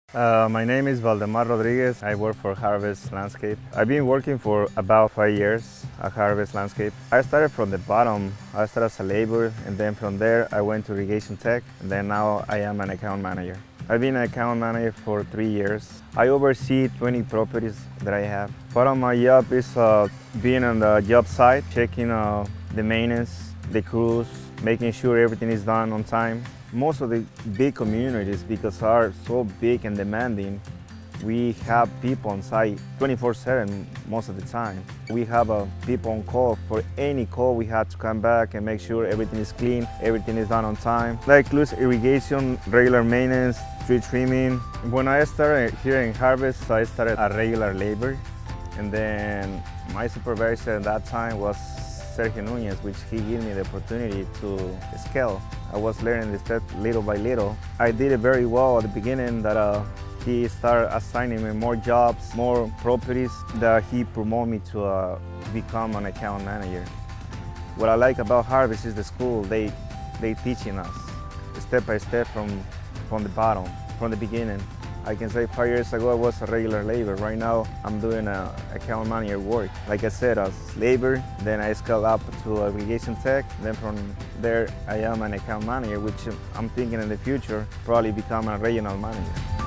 My name is Baldemar Rodriguez. I work for Harvest Landscape. I've been working for about 5 years at Harvest Landscape. I started from the bottom. I started as a laborer, and then from there I went to irrigation tech, and then now I am an account manager. I've been an account manager for 3 years. I oversee 20 properties that I have. Part of my job is being on the job site, checking the maintenance, the crews, making sure everything is done on time. Most of the big communities, because are so big and demanding, we have people on site 24/7 most of the time. We have people on call. For any call, we have to come back and make sure everything is clean, everything is done on time. That includes irrigation, regular maintenance, tree trimming. When I started here in Harvest, I started a regular labor, and then my supervisor at that time was which he gave me the opportunity to scale. I was learning the steps little by little. I did it very well at the beginning that he started assigning me more jobs, more properties, that he promoted me to become an account manager. What I like about Harvest is the school. They teaching us step by step from the bottom, from the beginning. I can say 5 years ago I was a regular laborer. Right now I'm doing account manager work. Like I said, as labor, then I scaled up to irrigation tech. Then from there I am an account manager, which I'm thinking in the future probably become a regional manager.